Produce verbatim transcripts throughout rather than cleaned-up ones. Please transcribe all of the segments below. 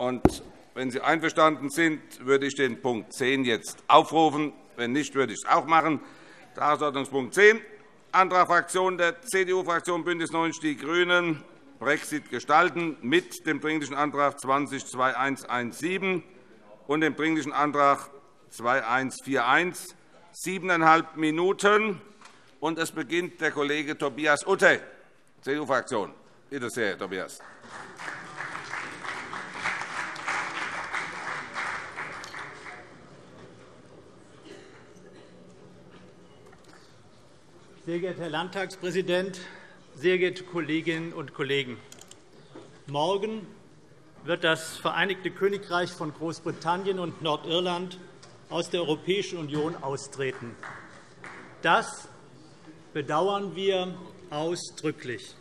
Und wenn Sie einverstanden sind, würde ich den Punkt zehn jetzt aufrufen. Wenn nicht, würde ich es auch machen. Tagesordnungspunkt zehn, Antrag Fraktion der C D U-Fraktion BÜNDNIS neunzig die GRÜNEN, Brexit gestalten, mit dem Dringlichen Antrag zwanzig zweitausendzweihundertsiebzehn und dem Dringlichen Antrag zweitausendeinhunderteinundvierzig. Siebeneinhalb Minuten. Und es beginnt der Kollege Tobias Utte, C D U-Fraktion. Bitte sehr, Herr Tobias. Sehr geehrter Herr Landtagspräsident, sehr geehrte Kolleginnen und Kollegen! Morgen wird das Vereinigte Königreich von Großbritannien und Nordirland aus der Europäischen Union austreten. Das bedauern wir ausdrücklich.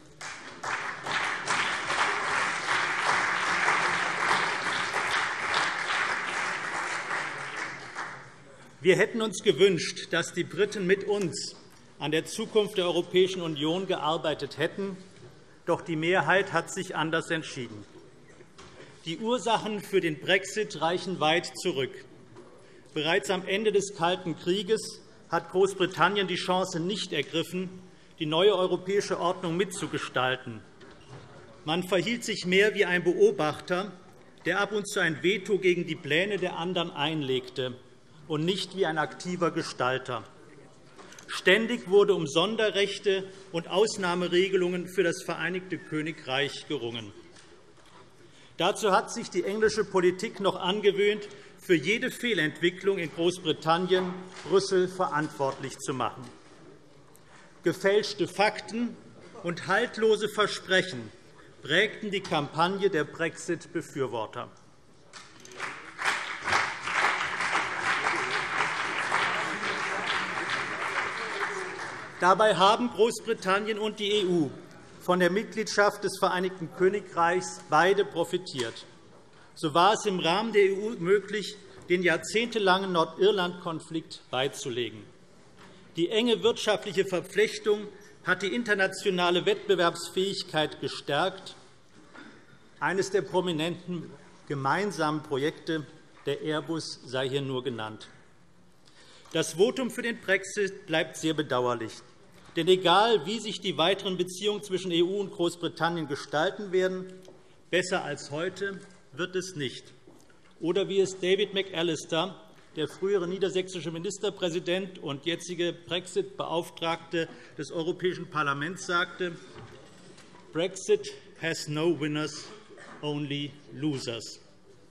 Wir hätten uns gewünscht, dass die Briten mit uns an der Zukunft der Europäischen Union gearbeitet hätten, doch die Mehrheit hat sich anders entschieden. Die Ursachen für den Brexit reichen weit zurück. Bereits am Ende des Kalten Krieges hat Großbritannien die Chance nicht ergriffen, die neue europäische Ordnung mitzugestalten. Man verhielt sich mehr wie ein Beobachter, der ab und zu ein Veto gegen die Pläne der anderen einlegte, und nicht wie ein aktiver Gestalter. Ständig wurde um Sonderrechte und Ausnahmeregelungen für das Vereinigte Königreich gerungen. Dazu hat sich die englische Politik noch angewöhnt, für jede Fehlentwicklung in Großbritannien Brüssel verantwortlich zu machen. Gefälschte Fakten und haltlose Versprechen prägten die Kampagne der Brexit-Befürworter. Dabei haben Großbritannien und die E U von der Mitgliedschaft des Vereinigten Königreichs beide profitiert. So war es im Rahmen der E U möglich, den jahrzehntelangen Nordirland-Konflikt beizulegen. Die enge wirtschaftliche Verflechtung hat die internationale Wettbewerbsfähigkeit gestärkt. Eines der prominenten gemeinsamen Projekte, der Airbus, sei hier nur genannt. Das Votum für den Brexit bleibt sehr bedauerlich. Denn egal, wie sich die weiteren Beziehungen zwischen E U und Großbritannien gestalten werden, besser als heute wird es nicht. Oder wie es David McAllister, der frühere niedersächsische Ministerpräsident und jetzige Brexit-Beauftragte des Europäischen Parlaments, sagte, Brexit has no winners, only losers.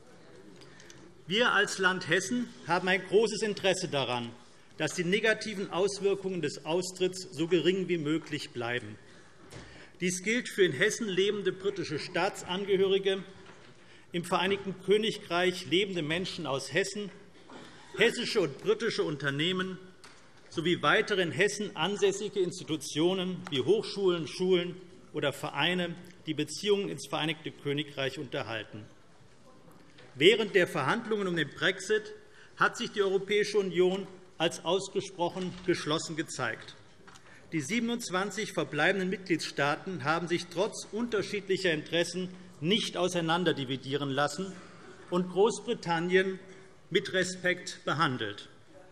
Wir als Land Hessen haben ein großes Interesse daran, dass die negativen Auswirkungen des Austritts so gering wie möglich bleiben. Dies gilt für in Hessen lebende britische Staatsangehörige, im Vereinigten Königreich lebende Menschen aus Hessen, hessische und britische Unternehmen sowie weitere in Hessen ansässige Institutionen wie Hochschulen, Schulen oder Vereine, die Beziehungen ins Vereinigte Königreich unterhalten. Während der Verhandlungen um den Brexit hat sich die Europäische Union als ausgesprochen geschlossen gezeigt. Die siebenundzwanzig verbleibenden Mitgliedstaaten haben sich trotz unterschiedlicher Interessen nicht auseinanderdividieren lassen und Großbritannien mit Respekt behandelt.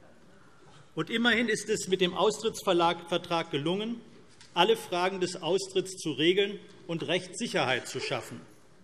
Und immerhin ist es mit dem Austrittsvertrag gelungen, alle Fragen des Austritts zu regeln und Rechtssicherheit zu schaffen.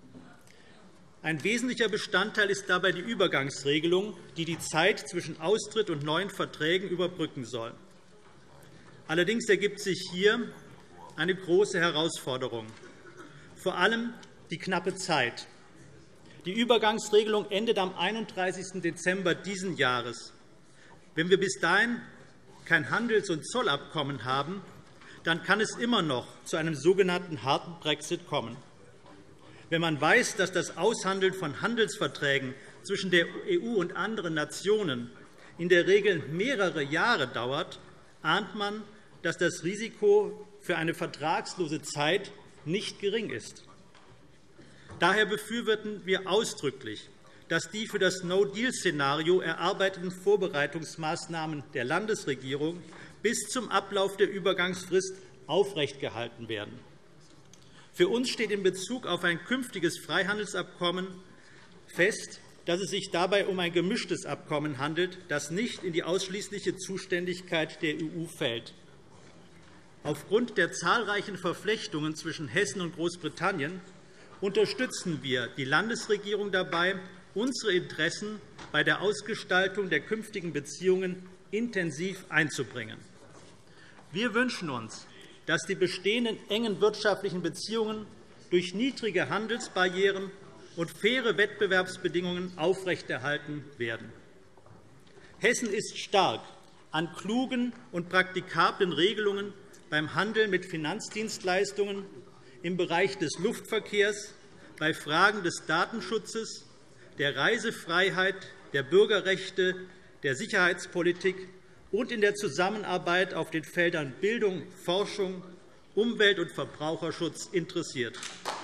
Ein wesentlicher Bestandteil ist dabei die Übergangsregelung, die die Zeit zwischen Austritt und neuen Verträgen überbrücken soll. Allerdings ergibt sich hier eine große Herausforderung, vor allem die knappe Zeit. Die Übergangsregelung endet am einunddreißigsten Dezember dieses Jahres. Wenn wir bis dahin kein Handels- und Zollabkommen haben, dann kann es immer noch zu einem sogenannten harten Brexit kommen. Wenn man weiß, dass das Aushandeln von Handelsverträgen zwischen der E U und anderen Nationen in der Regel mehrere Jahre dauert, ahnt man, dass das Risiko für eine vertragslose Zeit nicht gering ist. Daher befürworten wir ausdrücklich, dass die für das No-Deal-Szenario erarbeiteten Vorbereitungsmaßnahmen der Landesregierung bis zum Ablauf der Übergangsfrist aufrechtgehalten werden. Für uns steht in Bezug auf ein künftiges Freihandelsabkommen fest, dass es sich dabei um ein gemischtes Abkommen handelt, das nicht in die ausschließliche Zuständigkeit der E U fällt. Aufgrund der zahlreichen Verflechtungen zwischen Hessen und Großbritannien unterstützen wir die Landesregierung dabei, unsere Interessen bei der Ausgestaltung der künftigen Beziehungen intensiv einzubringen. Wir wünschen uns, dass die bestehenden engen wirtschaftlichen Beziehungen durch niedrige Handelsbarrieren und faire Wettbewerbsbedingungen aufrechterhalten werden. Hessen ist stark an klugen und praktikablen Regelungen beim Handel mit Finanzdienstleistungen, im Bereich des Luftverkehrs, bei Fragen des Datenschutzes, der Reisefreiheit, der Bürgerrechte, der Sicherheitspolitik und in der Zusammenarbeit auf den Feldern Bildung, Forschung, Umwelt- und Verbraucherschutz interessiert.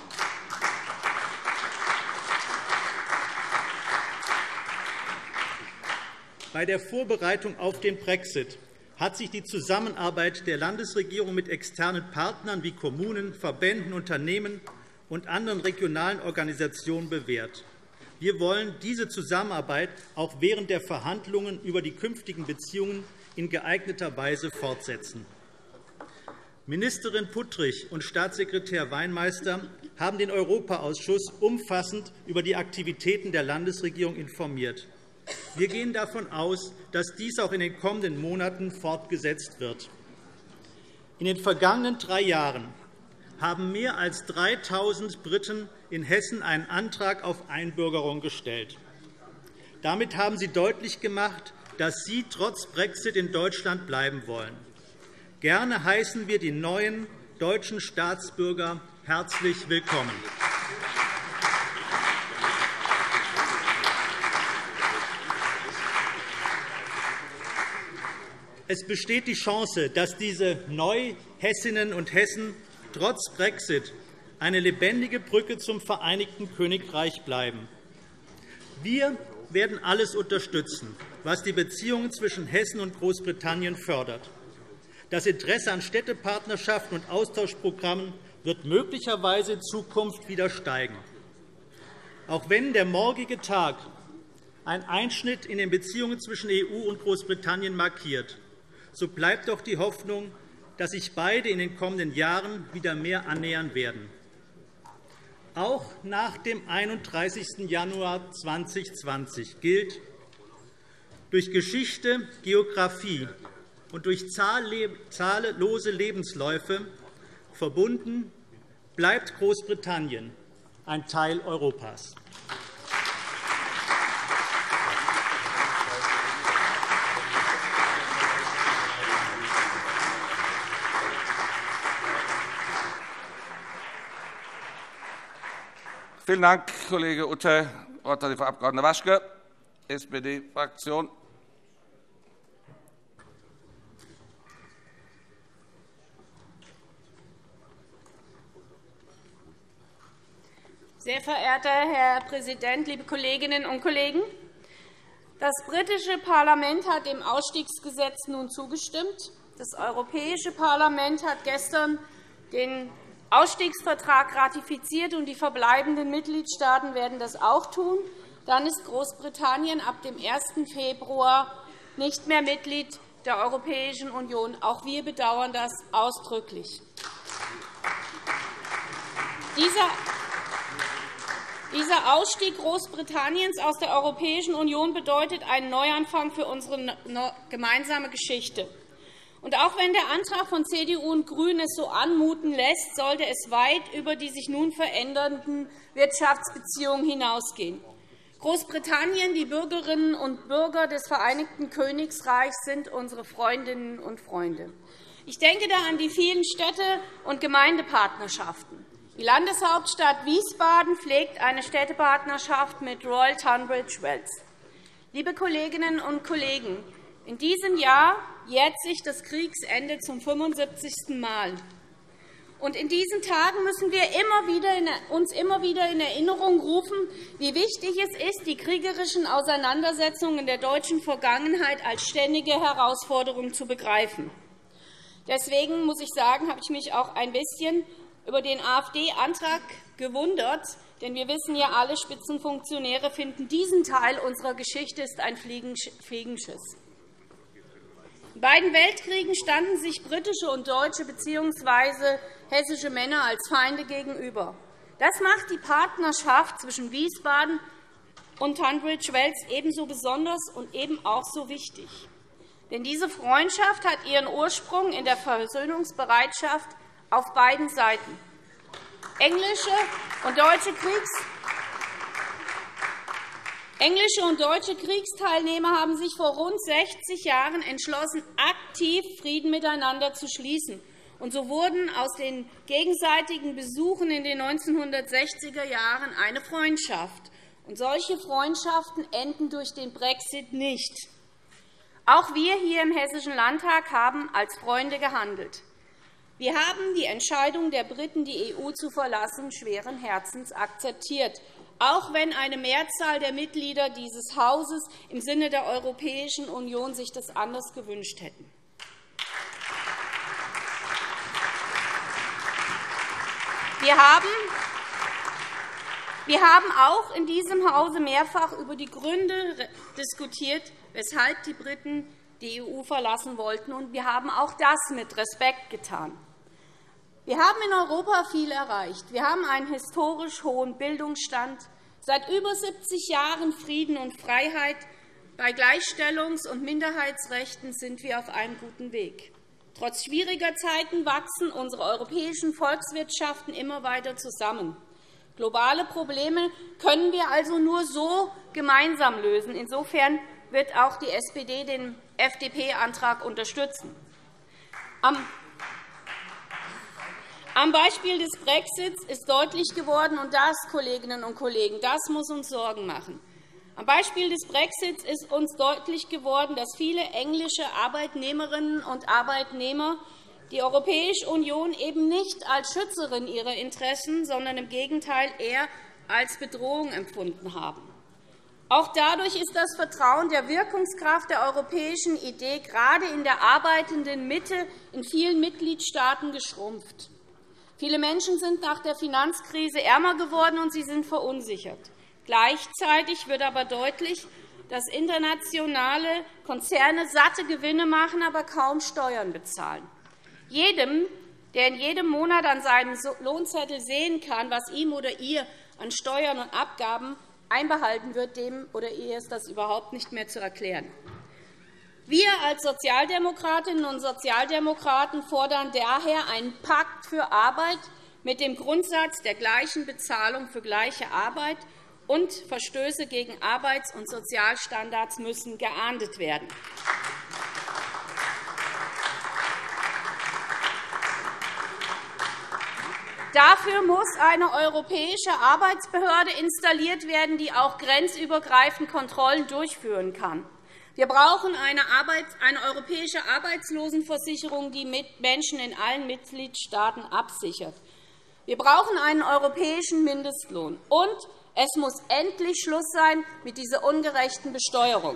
Bei der Vorbereitung auf den Brexit hat sich die Zusammenarbeit der Landesregierung mit externen Partnern wie Kommunen, Verbänden, Unternehmen und anderen regionalen Organisationen bewährt. Wir wollen diese Zusammenarbeit auch während der Verhandlungen über die künftigen Beziehungen in geeigneter Weise fortsetzen. Ministerin Puttrich und Staatssekretär Weinmeister haben den Europaausschuss umfassend über die Aktivitäten der Landesregierung informiert. Wir gehen davon aus, dass dies auch in den kommenden Monaten fortgesetzt wird. In den vergangenen drei Jahren haben mehr als dreitausend Briten in Hessen einen Antrag auf Einbürgerung gestellt. Damit haben sie deutlich gemacht, dass sie trotz Brexit in Deutschland bleiben wollen. Gerne heißen wir die neuen deutschen Staatsbürger herzlich willkommen. Es besteht die Chance, dass diese Neuhessinnen und Hessen trotz Brexit eine lebendige Brücke zum Vereinigten Königreich bleiben. Wir werden alles unterstützen, was die Beziehungen zwischen Hessen und Großbritannien fördert. Das Interesse an Städtepartnerschaften und Austauschprogrammen wird möglicherweise in Zukunft wieder steigen. Auch wenn der morgige Tag einen Einschnitt in den Beziehungen zwischen E U und Großbritannien markiert, so bleibt doch die Hoffnung, dass sich beide in den kommenden Jahren wieder mehr annähern werden. Auch nach dem einunddreißigsten Januar zweitausendzwanzig gilt, durch Geschichte, Geografie und durch zahllose Lebensläufe verbunden bleibt Großbritannien ein Teil Europas. Vielen Dank, Kollege Utter. Das Wort hat die Frau Abg. Waschke, S P D-Fraktion. Sehr verehrter Herr Präsident, liebe Kolleginnen und Kollegen! Das britische Parlament hat dem Ausstiegsgesetz nun zugestimmt. Das Europäische Parlament hat gestern den Ausstiegsvertrag ratifiziert, und die verbleibenden Mitgliedstaaten werden das auch tun. Dann ist Großbritannien ab dem ersten Februar nicht mehr Mitglied der Europäischen Union. Auch wir bedauern das ausdrücklich. Dieser Ausstieg Großbritanniens aus der Europäischen Union bedeutet einen Neuanfang für unsere gemeinsame Geschichte. Und auch wenn der Antrag von C D U und GRÜNEN es so anmuten lässt, sollte es weit über die sich nun verändernden Wirtschaftsbeziehungen hinausgehen. Großbritannien, die Bürgerinnen und Bürger des Vereinigten Königreichs sind unsere Freundinnen und Freunde. Ich denke da an die vielen Städte- und Gemeindepartnerschaften. Die Landeshauptstadt Wiesbaden pflegt eine Städtepartnerschaft mit Royal Tunbridge Wells. Liebe Kolleginnen und Kollegen, in diesem Jahr jährt sich das Kriegsende zum fünfundsiebzigsten Mal. Und in diesen Tagen müssen wir immer wieder in, uns immer wieder in Erinnerung rufen, wie wichtig es ist, die kriegerischen Auseinandersetzungen der deutschen Vergangenheit als ständige Herausforderung zu begreifen. Deswegen muss ich sagen, habe ich mich auch ein bisschen über den AfD-Antrag gewundert, denn wir wissen ja alle, Spitzenfunktionäre finden, diesen Teil unserer Geschichte ist ein Fliegenschiss. In beiden Weltkriegen standen sich britische und deutsche bzw. hessische Männer als Feinde gegenüber. Das macht die Partnerschaft zwischen Wiesbaden und Tunbridge Wells ebenso besonders und eben auch so wichtig. Denn diese Freundschaft hat ihren Ursprung in der Versöhnungsbereitschaft auf beiden Seiten. Englische und deutsche, Kriegs Englische und deutsche Kriegsteilnehmer haben sich vor rund sechzig Jahren entschlossen, aktiv Frieden miteinander zu schließen. Und so wurden aus den gegenseitigen Besuchen in den neunzehnhundertsechziger Jahren eine Freundschaft. Und solche Freundschaften enden durch den Brexit nicht. Auch wir hier im Hessischen Landtag haben als Freunde gehandelt. Wir haben die Entscheidung der Briten, die E U zu verlassen, schweren Herzens akzeptiert, auch wenn eine Mehrzahl der Mitglieder dieses Hauses im Sinne der Europäischen Union sich das anders gewünscht hätten. Wir haben Wir haben auch in diesem Hause mehrfach über die Gründe diskutiert, weshalb die Briten die E U verlassen wollten, und wir haben auch das mit Respekt getan. Wir haben in Europa viel erreicht. Wir haben einen historisch hohen Bildungsstand, seit über siebzig Jahren Frieden und Freiheit. Bei Gleichstellungs- und Minderheitsrechten sind wir auf einem guten Weg. Trotz schwieriger Zeiten wachsen unsere europäischen Volkswirtschaften immer weiter zusammen. Globale Probleme können wir also nur so gemeinsam lösen. Insofern wird auch die S P D den F D P-Antrag unterstützen. Am Beispiel des Brexits ist deutlich geworden, und das, Kolleginnen und Kollegen, das muss uns Sorgen machen. Am Beispiel des Brexits ist uns deutlich geworden, dass viele englische Arbeitnehmerinnen und Arbeitnehmer die Europäische Union eben nicht als Schützerin ihrer Interessen, sondern im Gegenteil eher als Bedrohung empfunden haben. Auch dadurch ist das Vertrauen der Wirkungskraft der europäischen Idee gerade in der arbeitenden Mitte in vielen Mitgliedstaaten geschrumpft. Viele Menschen sind nach der Finanzkrise ärmer geworden, und sie sind verunsichert. Gleichzeitig wird aber deutlich, dass internationale Konzerne satte Gewinne machen, aber kaum Steuern bezahlen. Jedem, der in jedem Monat an seinem Lohnzettel sehen kann, was ihm oder ihr an Steuern und Abgaben einbehalten wird, dem oder ihr ist das überhaupt nicht mehr zu erklären. Wir als Sozialdemokratinnen und Sozialdemokraten fordern daher einen Pakt für Arbeit mit dem Grundsatz der gleichen Bezahlung für gleiche Arbeit, und Verstöße gegen Arbeits- und Sozialstandards müssen geahndet werden. Dafür muss eine europäische Arbeitsbehörde installiert werden, die auch grenzübergreifend Kontrollen durchführen kann. Wir brauchen eine, Arbeits-, eine europäische Arbeitslosenversicherung, die Menschen in allen Mitgliedstaaten absichert. Wir brauchen einen europäischen Mindestlohn. Und es muss endlich Schluss sein mit dieser ungerechten Besteuerung.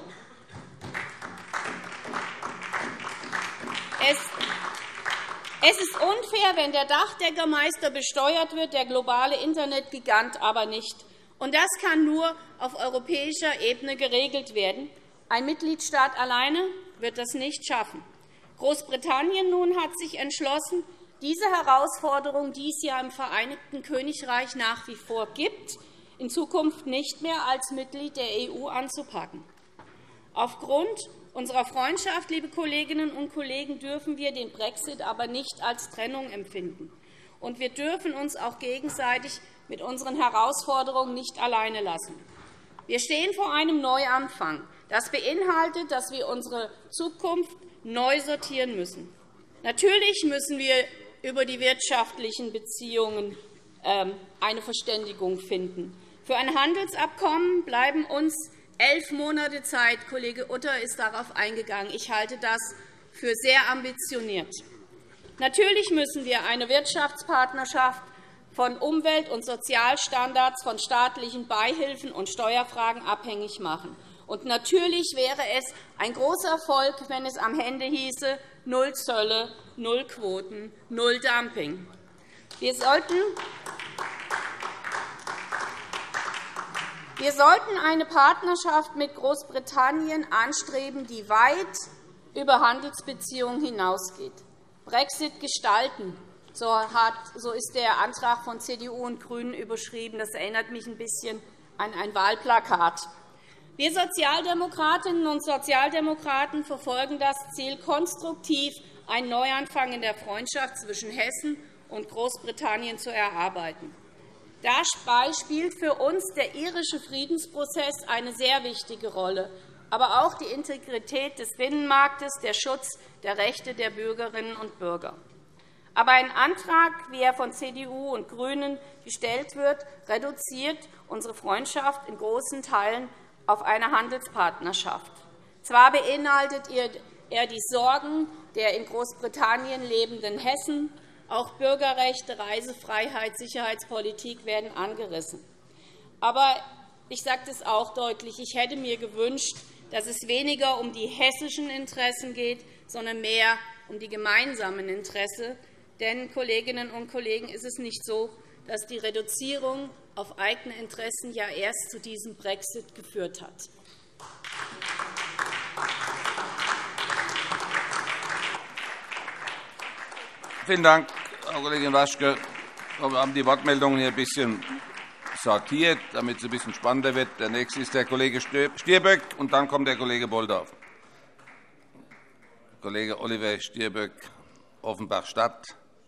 Es ist unfair, wenn der Dachdeckermeister besteuert wird, der globale Internetgigant aber nicht. Und das kann nur auf europäischer Ebene geregelt werden. Ein Mitgliedstaat alleine wird das nicht schaffen. Großbritannien nun hat sich entschlossen, diese Herausforderung, die es ja im Vereinigten Königreich nach wie vor gibt, in Zukunft nicht mehr als Mitglied der E U anzupacken. Aufgrund unserer Freundschaft, liebe Kolleginnen und Kollegen, dürfen wir den Brexit aber nicht als Trennung empfinden. Und wir dürfen uns auch gegenseitig mit unseren Herausforderungen nicht alleine lassen. Wir stehen vor einem Neuanfang. Das beinhaltet, dass wir unsere Zukunft neu sortieren müssen. Natürlich müssen wir über die wirtschaftlichen Beziehungen eine Verständigung finden. Für ein Handelsabkommen bleiben uns elf Monate Zeit. Kollege Utter ist darauf eingegangen. Ich halte das für sehr ambitioniert. Natürlich müssen wir eine Wirtschaftspartnerschaft von Umwelt- und Sozialstandards, von staatlichen Beihilfen und Steuerfragen abhängig machen. Und natürlich wäre es ein großer Erfolg, wenn es am Ende hieße, null Zölle, null Quoten, null Dumping. Wir sollten Wir sollten eine Partnerschaft mit Großbritannien anstreben, die weit über Handelsbeziehungen hinausgeht. Brexit gestalten, so ist der Antrag von C D U und GRÜNEN überschrieben. Das erinnert mich ein bisschen an ein Wahlplakat. Wir Sozialdemokratinnen und Sozialdemokraten verfolgen das Ziel, konstruktiv einen Neuanfang in der Freundschaft zwischen Hessen und Großbritannien zu erarbeiten. Dabei spielt für uns der irische Friedensprozess eine sehr wichtige Rolle, aber auch die Integrität des Binnenmarktes, der Schutz der Rechte der Bürgerinnen und Bürger. Aber ein Antrag, wie er von C D U und GRÜNEN gestellt wird, reduziert unsere Freundschaft in großen Teilen auf eine Handelspartnerschaft. Zwar beinhaltet er die Sorgen der in Großbritannien lebenden Hessen, auch Bürgerrechte, Reisefreiheit, Sicherheitspolitik werden angerissen. Aber ich sage das auch deutlich, ich hätte mir gewünscht, dass es weniger um die hessischen Interessen geht, sondern mehr um die gemeinsamen Interessen. Denn, Kolleginnen und Kollegen, ist es nicht so, dass die Reduzierung auf eigene Interessen ja erst zu diesem Brexit geführt hat. Vielen Dank, Frau Kollegin Waschke. Wir haben die Wortmeldungen hier ein bisschen sortiert, damit es ein bisschen spannender wird. Der nächste ist der Kollege Stirböck, und dann kommt der Kollege Bolldorf. Kollege Oliver Stirböck, Offenbach-Stadt.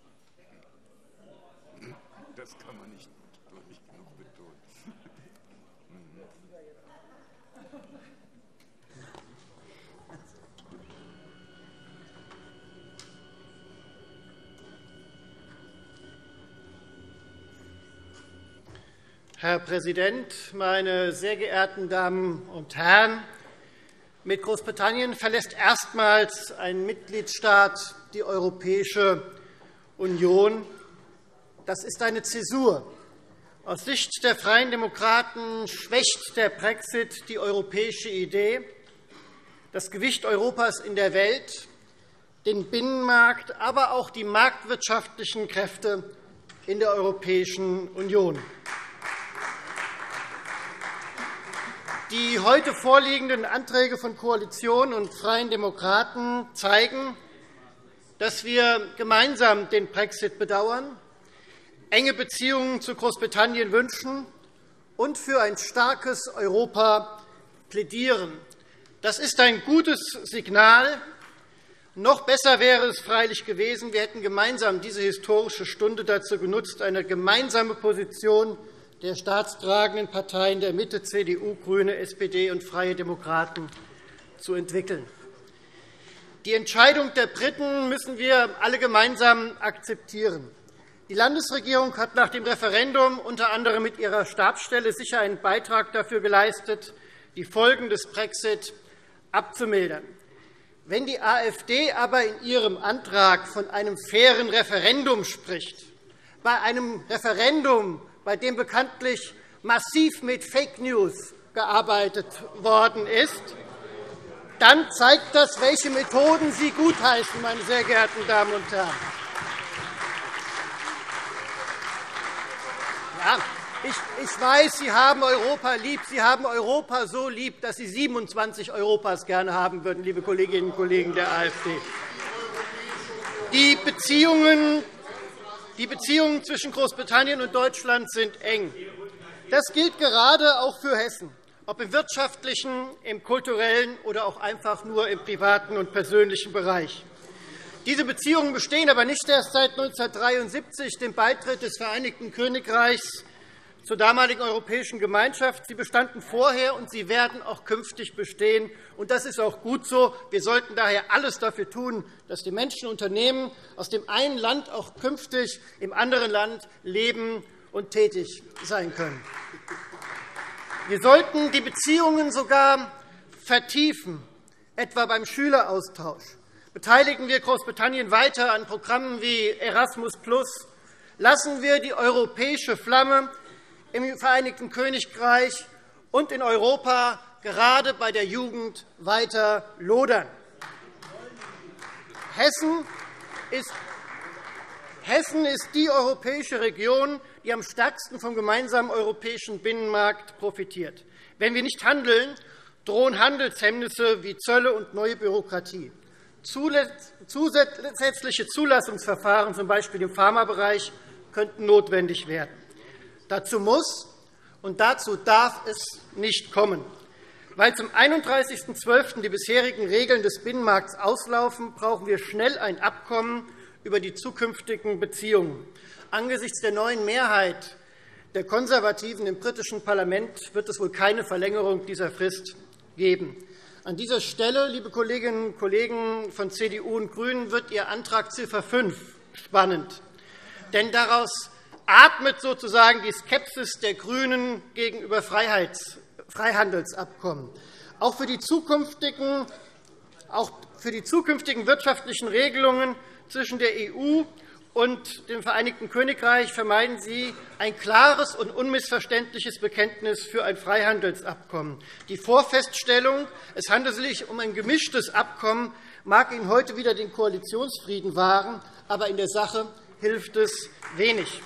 Das kann man nicht deutlich genug betonen. Herr Präsident, meine sehr geehrten Damen und Herren! Mit Großbritannien verlässt erstmals ein Mitgliedstaat die Europäische Union. Das ist eine Zäsur. Aus Sicht der Freien Demokraten schwächt der Brexit die europäische Idee, das Gewicht Europas in der Welt, den Binnenmarkt, aber auch die marktwirtschaftlichen Kräfte in der Europäischen Union. Die heute vorliegenden Anträge von Koalition und Freien Demokraten zeigen, dass wir gemeinsam den Brexit bedauern, enge Beziehungen zu Großbritannien wünschen und für ein starkes Europa plädieren. Das ist ein gutes Signal. Noch besser wäre es freilich gewesen, wir hätten gemeinsam diese historische Stunde dazu genutzt, eine gemeinsame Position der staatstragenden Parteien der Mitte, C D U, GRÜNE, S P D und Freie Demokraten, zu entwickeln. Die Entscheidung der Briten müssen wir alle gemeinsam akzeptieren. Die Landesregierung hat nach dem Referendum unter anderem mit ihrer Stabsstelle sicher einen Beitrag dafür geleistet, die Folgen des Brexit abzumildern. Wenn die AfD aber in ihrem Antrag von einem fairen Referendum spricht, bei einem Referendum, bei dem bekanntlich massiv mit Fake News gearbeitet worden ist, dann zeigt das, welche Methoden Sie gutheißen, meine sehr geehrten Damen und Herren. Ja, ich, ich weiß, Sie haben Europa lieb. Sie haben Europa so lieb, dass Sie siebenundzwanzig Europas gerne haben würden, liebe Kolleginnen und Kollegen der AfD. Die Beziehungen Die Beziehungen zwischen Großbritannien und Deutschland sind eng. Das gilt gerade auch für Hessen, ob im wirtschaftlichen, im kulturellen oder auch einfach nur im privaten und persönlichen Bereich. Diese Beziehungen bestehen aber nicht erst seit neunzehnhundertdreiundsiebzig, dem Beitritt des Vereinigten Königreichs zur damaligen Europäischen Gemeinschaft. Sie bestanden vorher, und sie werden auch künftig bestehen. Und das ist auch gut so. Wir sollten daher alles dafür tun, dass die Menschen und Unternehmen aus dem einen Land auch künftig im anderen Land leben und tätig sein können. Wir sollten die Beziehungen sogar vertiefen, etwa beim Schüleraustausch. Beteiligen wir Großbritannien weiter an Programmen wie Erasmus plus, lassen wir die europäische Flamme im Vereinigten Königreich und in Europa gerade bei der Jugend weiter lodern. Hessen ist Hessen ist die europäische Region, die am stärksten vom gemeinsamen europäischen Binnenmarkt profitiert. Wenn wir nicht handeln, drohen Handelshemmnisse wie Zölle und neue Bürokratie. Zusätzliche Zulassungsverfahren, z. B. im Pharmabereich, könnten notwendig werden. Dazu muss und dazu darf es nicht kommen. Weil zum einunddreißigsten zwölften die bisherigen Regeln des Binnenmarkts auslaufen, brauchen wir schnell ein Abkommen über die zukünftigen Beziehungen. Angesichts der neuen Mehrheit der Konservativen im britischen Parlament wird es wohl keine Verlängerung dieser Frist geben. An dieser Stelle, liebe Kolleginnen und Kollegen von C D U und GRÜNEN, wird Ihr Antrag Ziffer fünf spannend. Denn daraus atmet sozusagen die Skepsis der GRÜNEN gegenüber Freihandelsabkommen. Auch für die zukünftigen, auch für die zukünftigen wirtschaftlichen Regelungen zwischen der E U und dem Vereinigten Königreich vermeiden Sie ein klares und unmissverständliches Bekenntnis für ein Freihandelsabkommen. Die Vorfeststellung, es handelt sich um ein gemischtes Abkommen, mag Ihnen heute wieder den Koalitionsfrieden wahren, aber in der Sache hilft es wenig.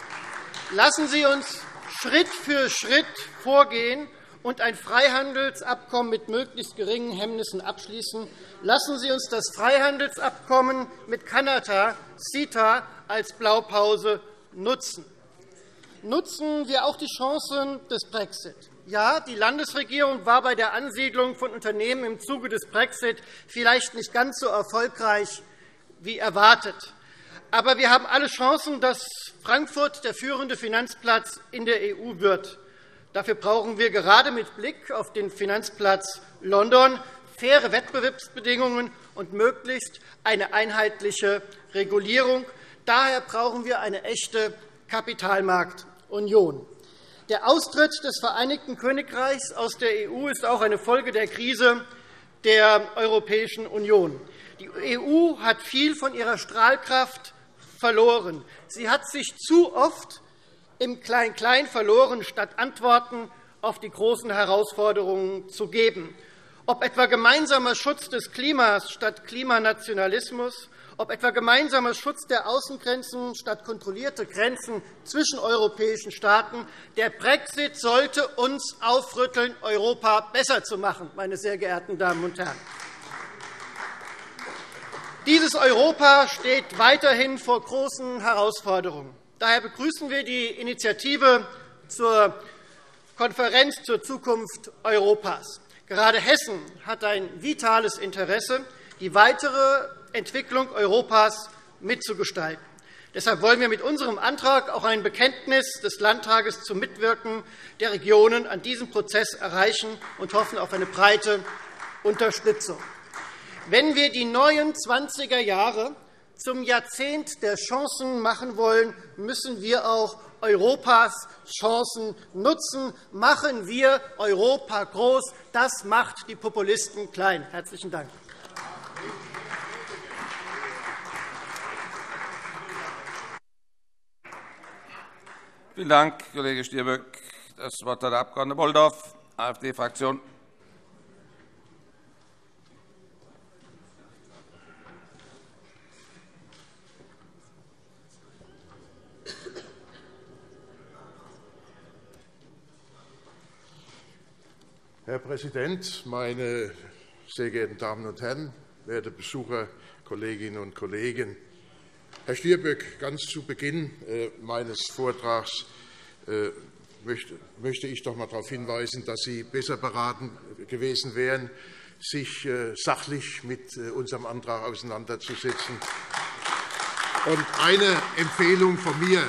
Lassen Sie uns Schritt für Schritt vorgehen und ein Freihandelsabkommen mit möglichst geringen Hemmnissen abschließen. Lassen Sie uns das Freihandelsabkommen mit Kanada, CETA, als Blaupause nutzen. Nutzen wir auch die Chancen des Brexit. Ja, die Landesregierung war bei der Ansiedlung von Unternehmen im Zuge des Brexit vielleicht nicht ganz so erfolgreich wie erwartet. Aber wir haben alle Chancen, dass Frankfurt der führende Finanzplatz in der E U wird. Dafür brauchen wir gerade mit Blick auf den Finanzplatz London faire Wettbewerbsbedingungen und möglichst eine einheitliche Regulierung. Daher brauchen wir eine echte Kapitalmarktunion. Der Austritt des Vereinigten Königreichs aus der E U ist auch eine Folge der Krise der Europäischen Union. Die E U hat viel von ihrer Strahlkraft verloren. Sie hat sich zu oft im Klein-Klein verloren, statt Antworten auf die großen Herausforderungen zu geben. Ob etwa gemeinsamer Schutz des Klimas statt Klimanationalismus, ob etwa gemeinsamer Schutz der Außengrenzen statt kontrollierte Grenzen zwischen europäischen Staaten. Der Brexit sollte uns aufrütteln, Europa besser zu machen, meine sehr geehrten Damen und Herren. Dieses Europa steht weiterhin vor großen Herausforderungen. Daher begrüßen wir die Initiative zur Konferenz zur Zukunft Europas. Gerade Hessen hat ein vitales Interesse, die weitere Entwicklung Europas mitzugestalten. Deshalb wollen wir mit unserem Antrag auch ein Bekenntnis des Landtages zum Mitwirken der Regionen an diesem Prozess erreichen und hoffen auf eine breite Unterstützung. Wenn wir die neuen zwanziger Jahre zum Jahrzehnt der Chancen machen wollen, müssen wir auch Europas Chancen nutzen. Machen wir Europa groß. Das macht die Populisten klein. – Herzlichen Dank. Vielen Dank, Kollege Stirböck. Das Wort hat der Abg. Bolldorf, AfD-Fraktion. Herr Präsident, meine sehr geehrten Damen und Herren, werte Besucher, Kolleginnen und Kollegen! Herr Stirböck, ganz zu Beginn meines Vortrags möchte ich doch einmal darauf hinweisen, dass Sie besser beraten gewesen wären, sich sachlich mit unserem Antrag auseinanderzusetzen. Und eine Empfehlung von mir.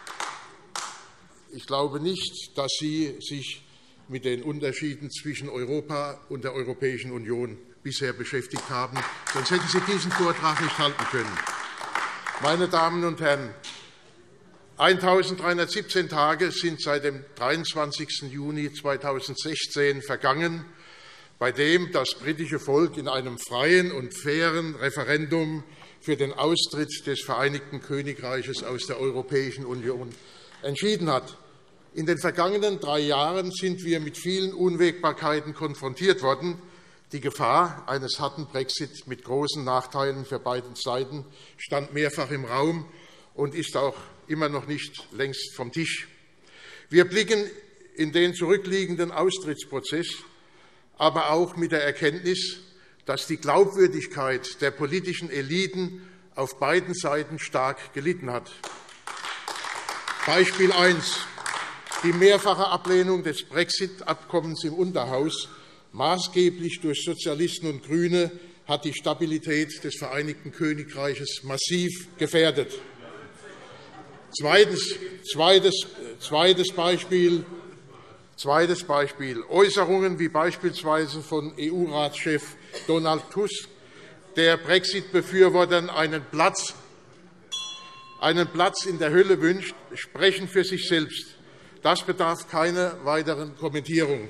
Ich glaube nicht, dass Sie sich mit den Unterschieden zwischen Europa und der Europäischen Union bisher beschäftigt haben. Sonst hätten Sie diesen Vortrag nicht halten können. Meine Damen und Herren, eintausenddreihundertsiebzehn Tage sind seit dem dreiundzwanzigsten Juni zweitausendsechzehn vergangen, bei dem das britische Volk in einem freien und fairen Referendum für den Austritt des Vereinigten Königreiches aus der Europäischen Union entschieden hat. In den vergangenen drei Jahren sind wir mit vielen Unwägbarkeiten konfrontiert worden. Die Gefahr eines harten Brexit mit großen Nachteilen für beide Seiten stand mehrfach im Raum. und ist auch immer noch nicht längst vom Tisch. Wir blicken in den zurückliegenden Austrittsprozess, aber auch mit der Erkenntnis, dass die Glaubwürdigkeit der politischen Eliten auf beiden Seiten stark gelitten hat. Beispiel eins. Die mehrfache Ablehnung des Brexit-Abkommens im Unterhaus, maßgeblich durch Sozialisten und GRÜNE, hat die Stabilität des Vereinigten Königreiches massiv gefährdet. Zweites, zweites, zweites, Beispiel, zweites Beispiel. Äußerungen wie beispielsweise von E U-Ratschef Donald Tusk, der Brexit-Befürwortern einen Platz, einen Platz in der Hölle wünscht, sprechen für sich selbst. Das bedarf keiner weiteren Kommentierung.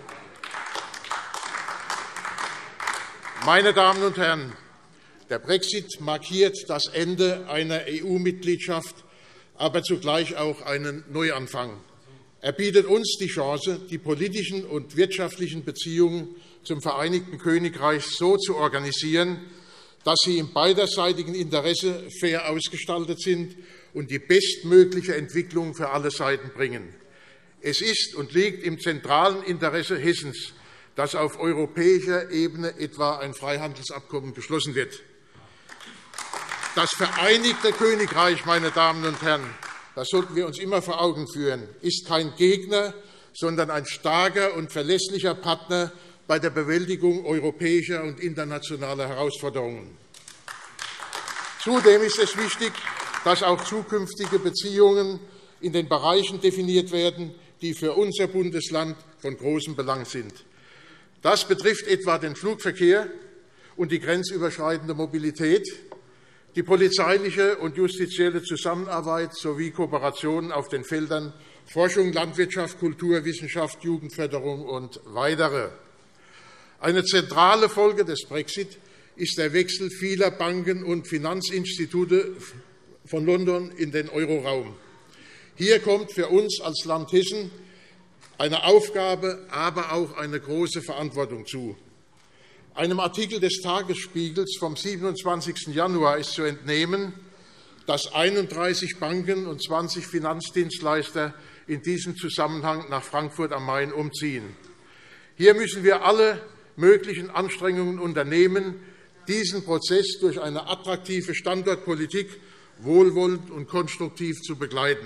Meine Damen und Herren, der Brexit markiert das Ende einer E U-Mitgliedschaft, aber zugleich auch einen Neuanfang. Er bietet uns die Chance, die politischen und wirtschaftlichen Beziehungen zum Vereinigten Königreich so zu organisieren, dass sie im beiderseitigen Interesse fair ausgestaltet sind und die bestmögliche Entwicklung für alle Seiten bringen. Es ist und liegt im zentralen Interesse Hessens, dass auf europäischer Ebene etwa ein Freihandelsabkommen geschlossen wird. Das Vereinigte Königreich, meine Damen und Herren, das sollten wir uns immer vor Augen führen, ist kein Gegner, sondern ein starker und verlässlicher Partner bei der Bewältigung europäischer und internationaler Herausforderungen. Zudem ist es wichtig, dass auch zukünftige Beziehungen in den Bereichen definiert werden, die für unser Bundesland von großem Belang sind. Das betrifft etwa den Flugverkehr und die grenzüberschreitende Mobilität, die polizeiliche und justizielle Zusammenarbeit sowie Kooperationen auf den Feldern Forschung, Landwirtschaft, Kultur, Wissenschaft, Jugendförderung und weitere. Eine zentrale Folge des Brexit ist der Wechsel vieler Banken und Finanzinstitute von London in den Euroraum. Hier kommt für uns als Land Hessen eine Aufgabe, aber auch eine große Verantwortung zu. Einem Artikel des Tagesspiegels vom siebenundzwanzigsten Januar ist zu entnehmen, dass einunddreißig Banken und zwanzig Finanzdienstleister in diesem Zusammenhang nach Frankfurt am Main umziehen. Hier müssen wir alle möglichen Anstrengungen unternehmen, diesen Prozess durch eine attraktive Standortpolitik wohlwollend und konstruktiv zu begleiten.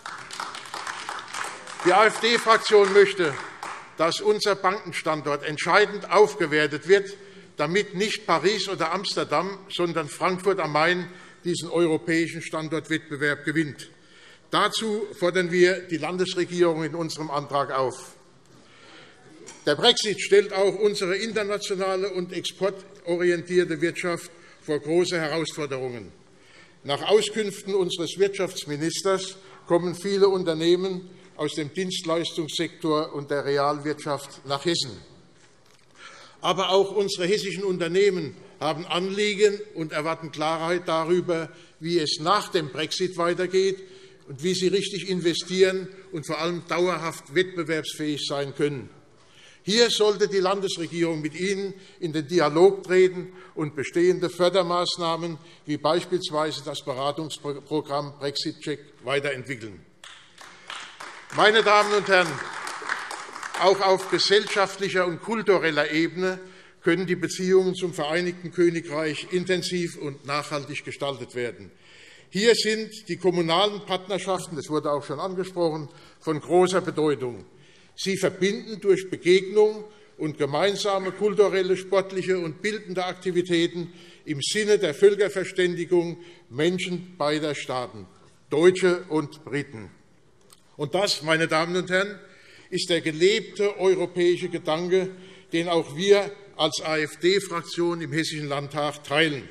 Die AfD-Fraktion möchte, dass unser Bankenstandort entscheidend aufgewertet wird, damit nicht Paris oder Amsterdam, sondern Frankfurt am Main diesen europäischen Standortwettbewerb gewinnt. Dazu fordern wir die Landesregierung in unserem Antrag auf. Der Brexit stellt auch unsere internationale und exportorientierte Wirtschaft vor große Herausforderungen. Nach Auskünften unseres Wirtschaftsministers kommen viele Unternehmen aus dem Dienstleistungssektor und der Realwirtschaft nach Hessen. Aber auch unsere hessischen Unternehmen haben Anliegen und erwarten Klarheit darüber, wie es nach dem Brexit weitergeht und wie sie richtig investieren und vor allem dauerhaft wettbewerbsfähig sein können. Hier sollte die Landesregierung mit Ihnen in den Dialog treten und bestehende Fördermaßnahmen wie beispielsweise das Beratungsprogramm Brexit-Check weiterentwickeln. Meine Damen und Herren, auch auf gesellschaftlicher und kultureller Ebene können die Beziehungen zum Vereinigten Königreich intensiv und nachhaltig gestaltet werden. Hier sind die kommunalen Partnerschaften, das wurde auch schon angesprochen, von großer Bedeutung. Sie verbinden durch Begegnung und gemeinsame kulturelle, sportliche und bildende Aktivitäten im Sinne der Völkerverständigung Menschen beider Staaten, Deutsche und Briten. Und das, meine Damen und Herren, ist der gelebte europäische Gedanke, den auch wir als AfD-Fraktion im Hessischen Landtag teilen.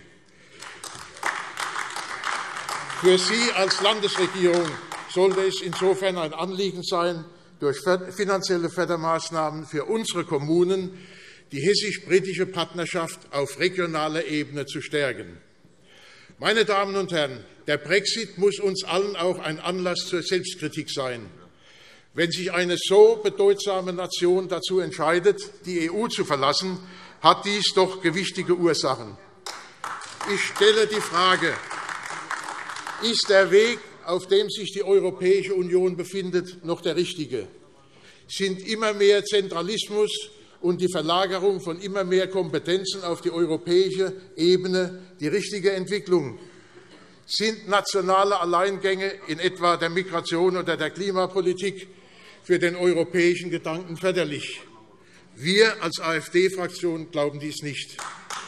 Für Sie als Landesregierung sollte es insofern ein Anliegen sein, durch finanzielle Fördermaßnahmen für unsere Kommunen die hessisch-britische Partnerschaft auf regionaler Ebene zu stärken. Meine Damen und Herren, der Brexit muss uns allen auch ein Anlass zur Selbstkritik sein. Wenn sich eine so bedeutsame Nation dazu entscheidet, die E U zu verlassen, hat dies doch gewichtige Ursachen. Ich stelle die Frage, ist der Weg auf dem sich die Europäische Union befindet, noch der richtige? Sind immer mehr Zentralismus und die Verlagerung von immer mehr Kompetenzen auf die europäische Ebene die richtige Entwicklung? Sind nationale Alleingänge in etwa der Migration oder der Klimapolitik für den europäischen Gedanken förderlich? Wir als AfD-Fraktion glauben dies nicht.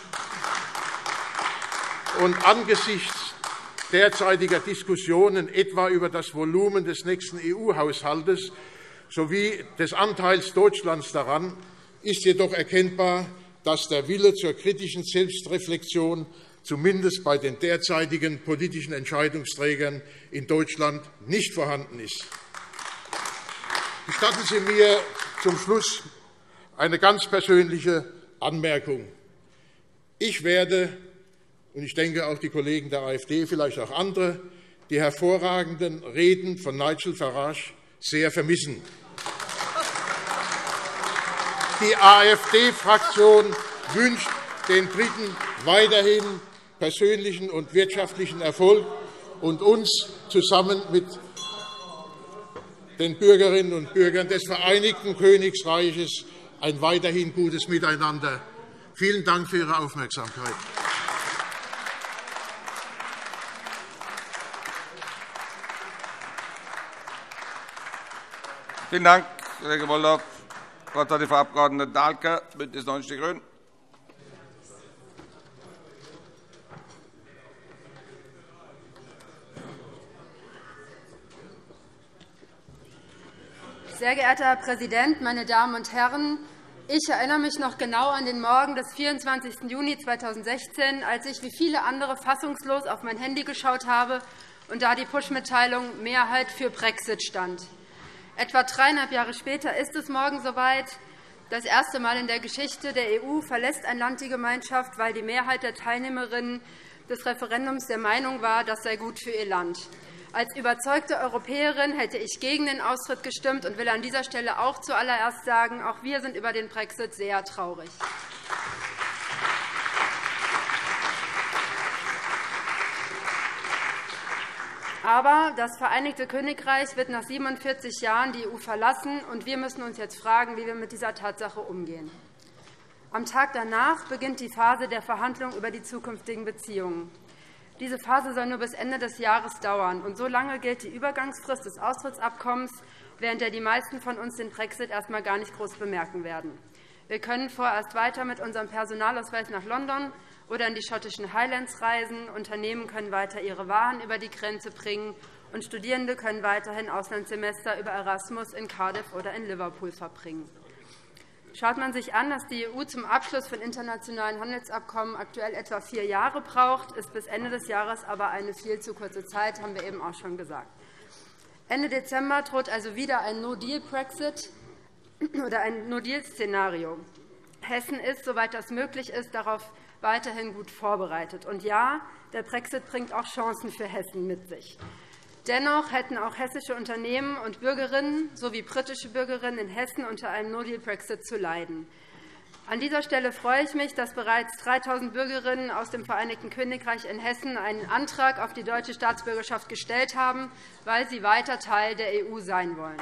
Und angesichts derzeitiger Diskussionen etwa über das Volumen des nächsten E U-Haushalts sowie des Anteils Deutschlands daran ist jedoch erkennbar, dass der Wille zur kritischen Selbstreflexion zumindest bei den derzeitigen politischen Entscheidungsträgern in Deutschland nicht vorhanden ist. Gestatten Sie mir zum Schluss eine ganz persönliche Anmerkung. Ich werde, und ich denke auch die Kollegen der AfD, vielleicht auch andere, die hervorragenden Reden von Nigel Farage sehr vermissen. Die AfD-Fraktion wünscht den Briten weiterhin persönlichen und wirtschaftlichen Erfolg und uns zusammen mit den Bürgerinnen und Bürgern des Vereinigten Königreiches ein weiterhin gutes Miteinander. Vielen Dank für Ihre Aufmerksamkeit. Vielen Dank, Kollege Wolldorf. Das Wort hat die Frau Abg. Dahlke, BÜNDNIS neunzig die GRÜNEN. Sehr geehrter Herr Präsident, meine Damen und Herren! Ich erinnere mich noch genau an den Morgen des vierundzwanzigsten Juni zweitausendsechzehn, als ich wie viele andere fassungslos auf mein Handy geschaut habe und da die Push-Mitteilung Mehrheit für Brexit stand. Etwa dreieinhalb Jahre später ist es morgen soweit. Das erste Mal in der Geschichte der E U verlässt ein Land die Gemeinschaft, weil die Mehrheit der Teilnehmerinnen des Referendums der Meinung war, das sei gut für ihr Land. Als überzeugte Europäerin hätte ich gegen den Austritt gestimmt und will an dieser Stelle auch zuallererst sagen, auch wir sind über den Brexit sehr traurig. Aber das Vereinigte Königreich wird nach siebenundvierzig Jahren die E U verlassen, und wir müssen uns jetzt fragen, wie wir mit dieser Tatsache umgehen. Am Tag danach beginnt die Phase der Verhandlungen über die zukünftigen Beziehungen. Diese Phase soll nur bis Ende des Jahres dauern, und so lange gilt die Übergangsfrist des Austrittsabkommens, während der die meisten von uns den Brexit erst einmal gar nicht groß bemerken werden. Wir können vorerst weiter mit unserem Personalausweis nach London oder in die schottischen Highlands reisen, Unternehmen können weiter ihre Waren über die Grenze bringen, und Studierende können weiterhin Auslandssemester über Erasmus in Cardiff oder in Liverpool verbringen. Schaut man sich an, dass die E U zum Abschluss von internationalen Handelsabkommen aktuell etwa vier Jahre braucht, ist bis Ende des Jahres aber eine viel zu kurze Zeit, haben wir eben auch schon gesagt. Ende Dezember droht also wieder ein No-Deal-Brexit oder ein No-Deal-Szenario. Hessen ist, soweit das möglich ist, darauf weiterhin gut vorbereitet. Und ja, der Brexit bringt auch Chancen für Hessen mit sich. Dennoch hätten auch hessische Unternehmen und Bürgerinnen sowie britische Bürgerinnen in Hessen unter einem No-Deal-Brexit zu leiden. An dieser Stelle freue ich mich, dass bereits dreitausend Bürgerinnen aus dem Vereinigten Königreich in Hessen einen Antrag auf die deutsche Staatsbürgerschaft gestellt haben, weil sie weiter Teil der E U sein wollen.